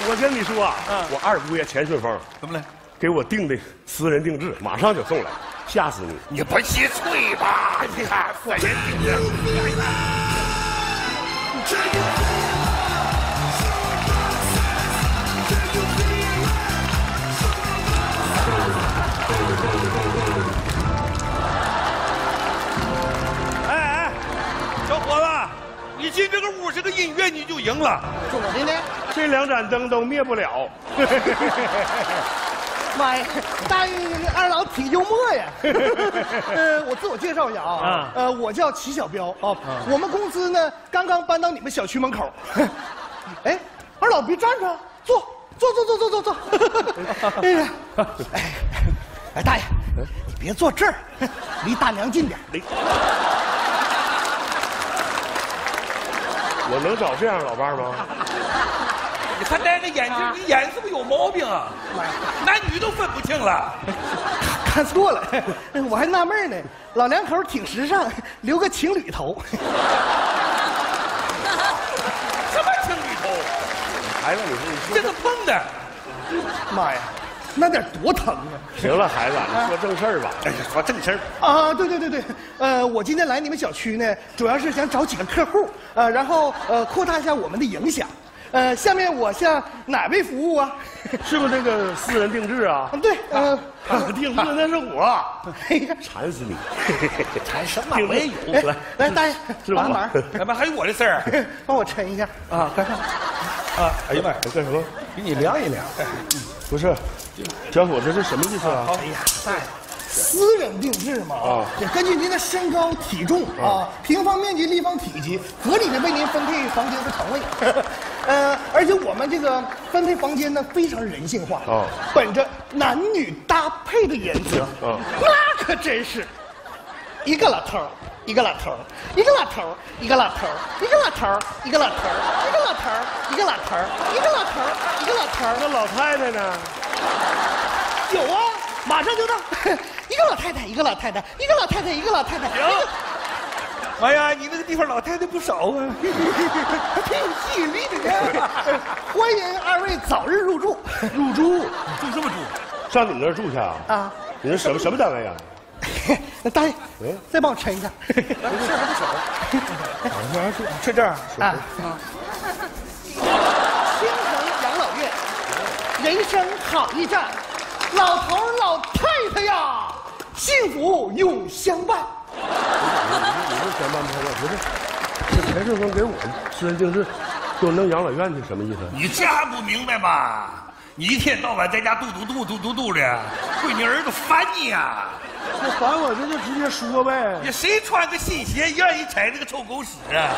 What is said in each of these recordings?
我跟你说啊，我二姑爷钱顺风怎么了？ 给我定的私人定制，马上就送来，吓死你！ 你不稀脆吧？你看私人定制。哎，小伙子，你进这个屋，这个音乐你就赢了。 怎么的呢？ 这2盏灯都灭不了。 妈呀，大爷，二老挺幽默呀。我自我介绍一下啊，我叫齐小彪啊，我们公司呢刚刚搬到你们小区门口。哎，二老别站着，坐。哎呀，哎，大爷，你别坐这儿，离大娘近点。 我能找这样老伴吗？ 你还戴个眼镜，你眼是不是有毛病啊？男女都分不清了。 看错了，我还纳闷呢，老两口挺时尚，留个情侣头。 什么情侣头？ 孩子，你这是碰的。 妈呀，那得多疼啊！ 行了，孩子，你说正事儿吧。 哎呀，说正事儿。 啊，对，我今天来你们小区呢，主要是想找几个客户，然后扩大一下我们的影响。下面我向哪位服务啊？ 是不是这个私人定制啊？ 对， 定制那是我。 哎呀， 馋死你！ 馋什么？ 我也有。 来，大爷， 是吧？ 帮忙， 怎么还有我的事儿？ 帮我抻一下啊，干啥？啊，哎呀妈呀， 干什么？ 给你量一量。 不是，小伙子，这是什么意思啊？ 哎呀，大爷。私人定制嘛，根据您的身高、体重啊、平方面积、立方体积，合理的为您分配房间的床位。而且我们这个分配房间呢非常人性化，本着男女搭配的原则，那可真是一个老头儿，一个老头儿，一个老头儿，一个老头儿，一个老头儿，一个老头儿，一个老头儿，一个老头儿，一个老头儿，一个老头儿。 那老太太呢？ 有啊，马上就到。一个老太太，一个老太太，一个老太太，一个老太太。 行。哎呀，你那个地方老太太不少啊，还挺有吸引力的呢。 欢迎二位早日入住。 入住？ 住这么住？ 上你那儿住去啊？ 啊， 你那什么单位啊？ 那大爷，再帮我抻一下。 事还不少。睡这儿啊。青城养老院，人生好驿站，老头老太太呀，幸福永相伴。 你说相伴不相伴？不是，这钱顺丰给我私人定制，给我弄养老院去，什么意思？ 你这还不明白吗？你一天到晚在家嘟的，闺女儿子烦你呀！ 那烦我这就直接说呗。 你谁穿个新鞋愿意踩这个臭狗屎啊？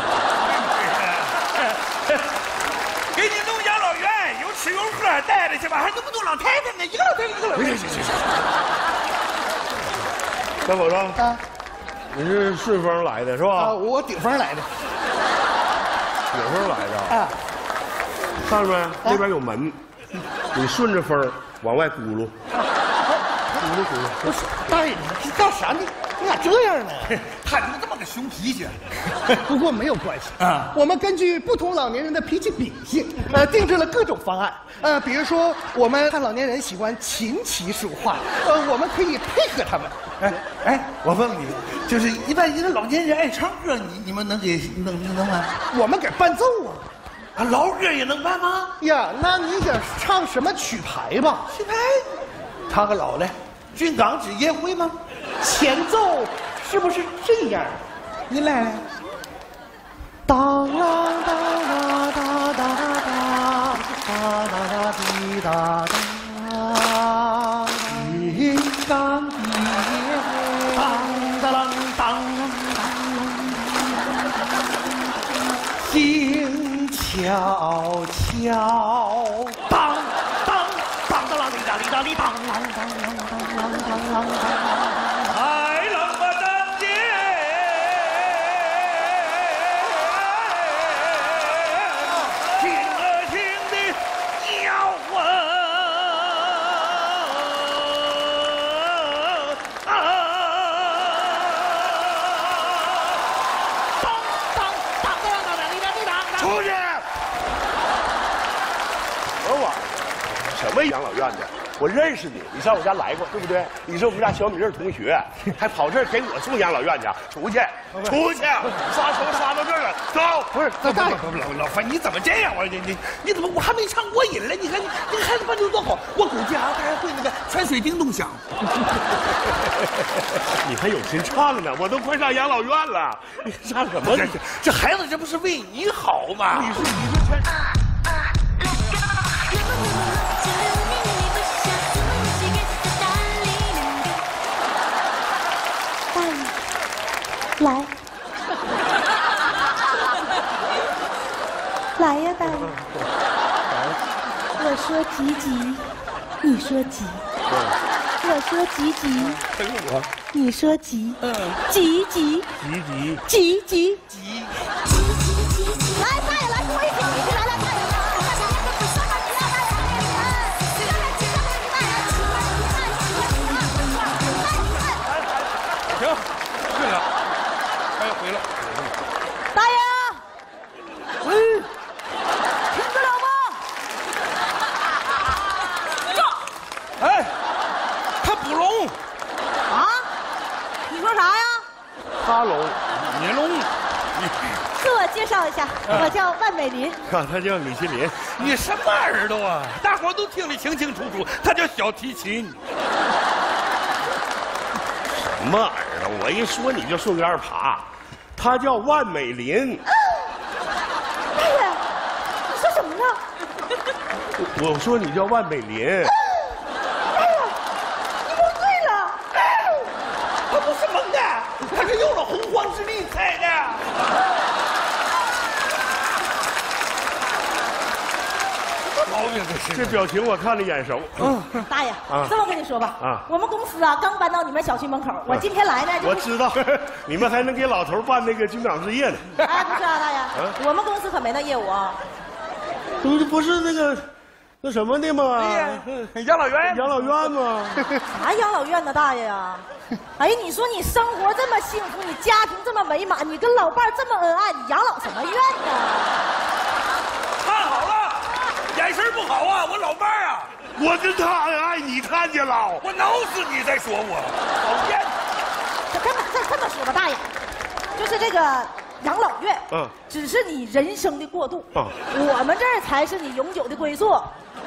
给你弄养老院，有吃有喝，带着去吧，还那么多老太太呢，一个老太太一个老太太。行。 小伙子啊， 你是顺丰来的是吧？ 啊，我顶风来的。 顶风来的啊， 看着没？那边有门，你顺着风往外轱辘，轱辘。 不是，大爷，你干啥呢？你咋这样呢？ 他怎么这么个熊脾气？ 不过没有关系啊， 我们根据不同老年人的脾气秉性，定制了各种方案。比如说，我们看老年人喜欢琴棋书画，我们可以配合他们。 哎，我问问你，就是一般人老年人爱唱歌，你们能给弄吗？ 我们给伴奏啊。 啊，老歌也能办吗？ 呀，那你想唱什么曲牌吧？ 曲牌，唱个老的，《军港之夜会》吗？ 前奏是不是这样？ 你来。 当啦当啦哒哒哒哒哒哒滴哒哒，军港之夜会，当当当当，静悄悄，当当当当啷哩哒哩哒哩当啷当啷当啷当啷当。 海浪把当街，听了听的摇滚啊！ 当当当当当当当当当！ 出去！我晚什么养老院的？我认识你，你上我家来过，对不对？你是我们家小米粒同学，还跑这儿给我送养老院去？出去，出去！撒手撒到这儿了，走！ 不是，大爷， 老范，你怎么这样啊？你怎么我还没尝过瘾嘞？你看你孩子办的多好，我估计啊，他还会那个泉水叮咚响。 你还有心唱呢？我都快上养老院了，你唱什么？ 这孩子这不是为你好吗？ 你说全。 来，来呀，大爷！我说急急，你说急；我说急急，你说急。急急急急急。来，大爷来，跟我一起，来，大爷。 行，对了，快回来。 大爷，喂，听得了吗？ 哎，他捕龙啊？你说啥呀？ 他龙， 你龙， 自我介绍一下，我叫万美林。 他叫米其林。 你什么耳朵啊？大伙都听得清清楚楚，他叫小提琴。 什么耳朵？我一说你就顺杆爬。他叫万美林。 大爷，你说什么呢？ 我说你叫万美林。 大爷，你说对了。 他不是蒙的，他是用了洪荒之力猜的。毛病这表情我看着眼熟。 大爷，这么跟你说吧，我们公司啊刚搬到你们小区门口，我今天来呢， 我知道，你们还能给老头办那个军长之夜呢。 哎，不是啊，大爷，我们公司可没那业务啊。 不是那什么的吗？ 养老院， 养老院吗？ 啥养老院呢，大爷呀？哎，你说你生活这么幸福，你家庭这么美满，你跟老伴这么恩爱，你养老什么院呢？ 看好了，眼神不好啊，我老伴儿啊， 我跟他恩爱，你看见了？ 我挠死你再说我，讨厌。 这么说吧，大爷，就是这个养老院，只是你人生的过渡，我们这儿才是你永久的归宿。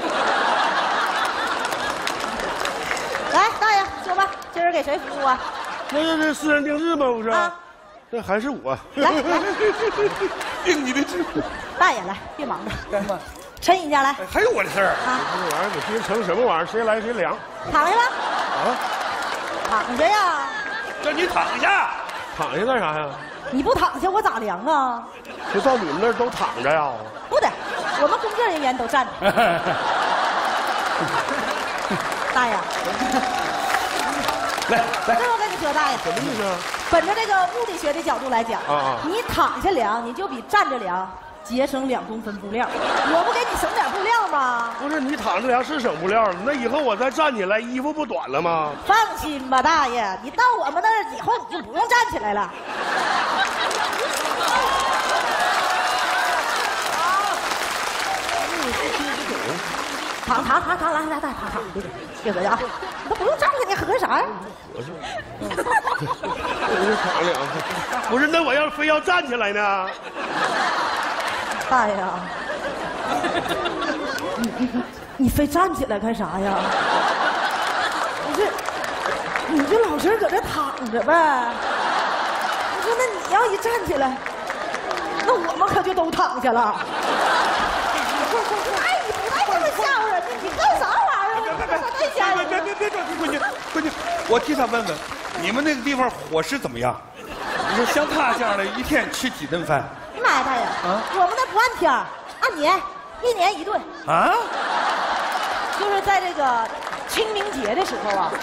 来，大爷说吧，今儿给谁服务啊？ 那私人定制吗？不是？那还是我。 来， 应你的旨。 大爷来，别忙着， 干嘛？ 抻一下来。 还有我的事儿啊？ 这玩意儿我今天成什么玩意儿？谁来谁量？ 躺下吧。 啊？ 躺下呀。 叫你躺下。 躺下干啥呀？ 你不躺下我咋量啊？ 就到你们那儿都躺着呀？ 不得，我们工作人员都站着。大爷， 来， 这我跟你说，大爷， 什么意思啊？ 本着这个物理学的角度来讲，你躺下量，你就比站着量节省2公分布料。我不给你省点布料吗？ 不是，你躺着量是省布料了，那以后我再站起来，衣服不短了吗？ 放心吧，大爷，你到我们那儿以后你就不用站起来了。躺，来，躺，别搁这啊！你都不用站着，你合啥呀？ 我就躺两，不是，那我要非要站起来呢？ 大爷啊，你非站起来干啥呀？你就老实搁这躺着呗。你说，那你要一站起来，那我们可就都躺下了。哎，你不带这么吓唬人的，你干啥玩意儿？太吓人了！ 别着急，闺女，我替他问问，你们那个地方伙食怎么样？你说像他这样的，一天吃几顿饭？ 哎呀妈呀，大爷，我们那不按天儿，按年，1年1顿。 啊？ 就是在这个清明节的时候啊。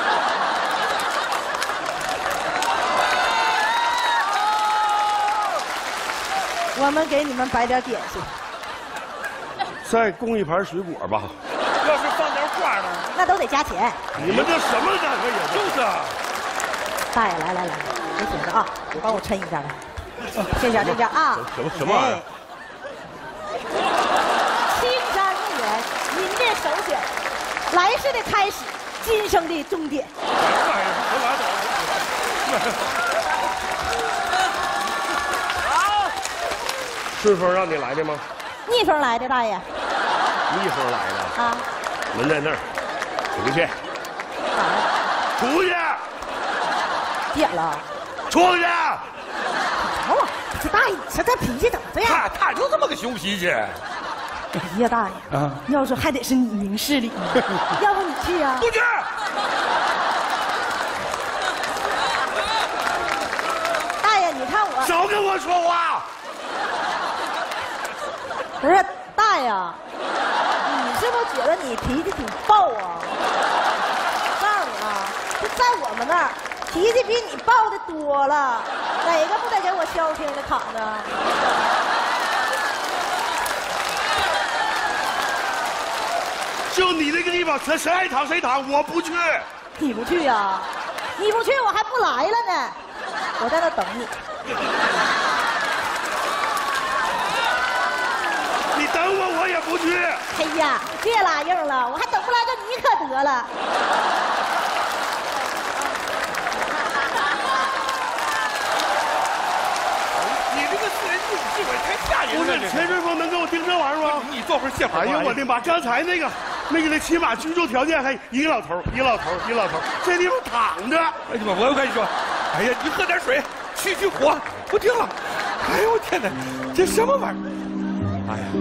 我们给你们摆点点心， 再供一盘水果吧。 要是放点花呢？ 那都得加钱。 你们这什么单位呀？ 就是啊。 大爷，来，你请着啊，帮我抻一下来，这下啊。 什么玩意儿？ 青山一园，您的首选。 来世的开始，今生的终点。 什么玩意儿？我拉倒。 顺风让你来的吗？ 逆风来的，大爷。 逆风来的啊， 门在那儿，出去，出去， 几点了？ 出去！ 好啊，这大爷，你说这脾气怎么这样？ 他就这么个熊脾气。 哎呀，大爷啊，要说还得是你明事理，要不你去啊？ 不去。 大爷，你看我， 少跟我说话！ 不是大爷，你是不是觉得你脾气挺暴啊？告诉你啊，就在我们那儿，脾气比你暴的多了，哪个不得给我消停的躺着？ 就你那个地方，谁爱躺谁躺，我不去。 你不去呀？你不去，我还不来了呢。我在那等你。 你等我，我也不去。 哎呀，别拉硬了，我还等不来个你可得了。 你这个私人定制我太吓人了。 不是钱顺风能给我订这玩意儿吗？ 你坐会儿歇会儿。 哎呀，我的妈！刚才那个起码居住条件还一个老头，这地方躺着。 哎呀妈！我跟你说，哎呀，你喝点水，去火，不听了。哎呦我天哪，这什么玩意儿？哎呀！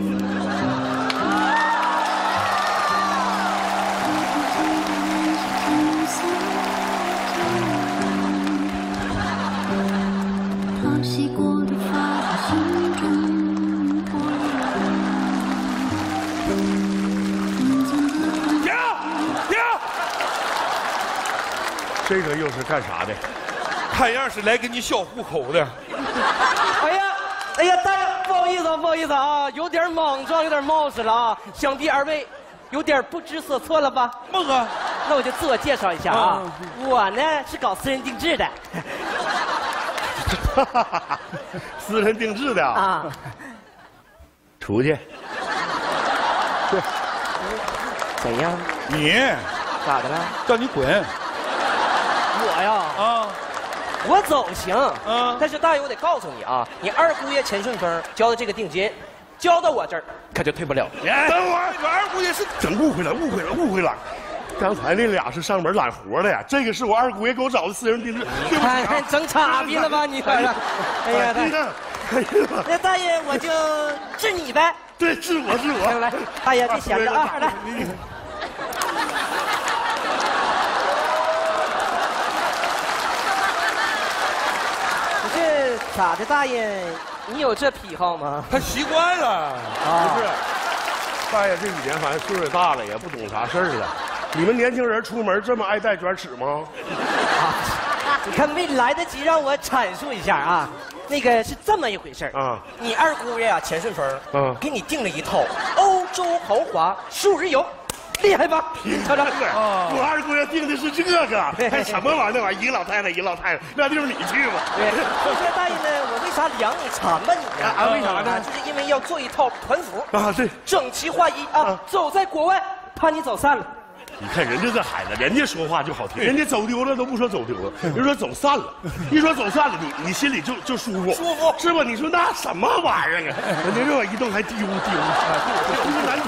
洗过的发心中停！这个又是干啥的？ 看样是来给你销户口的。 哎呀，大爷，不好意思啊，有点莽撞，有点冒失了啊，想必二位有点不知所措了吧？ 梦啊， 那我就自我介绍一下啊，我呢是搞私人定制的。 私人定制的啊， 出去。 怎样？ 你咋的了？ 叫你滚！ 我呀， 啊， 我走行， 嗯但是大爷，我得告诉你啊，你二姑爷钱顺风交的这个定金，交到我这儿可就退不了。 等会儿，我二姑爷是真误会了。刚才那俩是上门揽活的呀，这个是我二姑爷给我找的私人定制。对不起啊， 看整岔劈了吧你？哎呀，大爷，那大爷我就治你呗。 对，治我。 来，大爷别闲着啊，来。不是咋的，大爷，你有这癖好吗？ 他习惯了。 不是，大爷这几年反正岁数大了，也不懂啥事儿了。你们年轻人出门这么爱带卷尺吗？ 你看没来得及让我阐述一下啊，那个是这么一回事儿啊。 你二姑爷啊，钱顺风，给你订了一套欧洲豪华数日游，厉害吧？瞧瞧， 我二姑爷订的是这个，还什么玩意儿？那玩意儿一个老太太，那地方你去吧。 对，我说大爷呢，我为啥量你馋吧你呀？ 为啥呢？ 就是因为要做一套团服啊，对， 整齐划一啊，走在国外，怕你走散了。 你看人家这孩子，人家说话就好听，人家走丢了都不说走丢了，人说走散了，一说走散了，你心里就舒服是吧？你说那什么玩意儿啊？人家这么一动还丢，这是难题。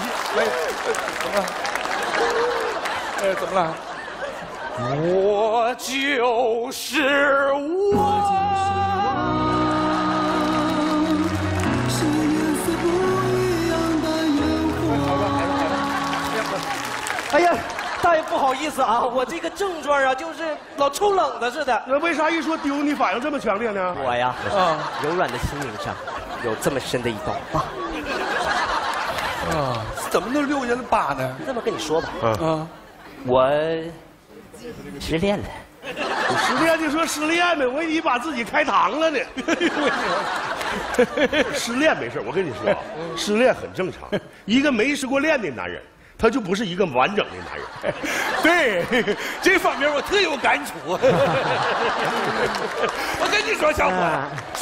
怎么了？我就是我。 哎呀，大爷不好意思啊，我这个症状啊，就是老抽冷子似的。 那为啥一说丢你反应这么强烈呢？ 我呀，柔软的心灵上有这么深的一道疤。 啊，怎么能留下了疤呢？ 这么跟你说吧，我失恋了。 失恋就说失恋呗，我以为把自己开膛了呢。失恋没事，我跟你说啊，失恋很正常。一个没失过恋的男人，他就不是一个完整的男人。 对，这方面我特有感触。我跟你说，小伙子，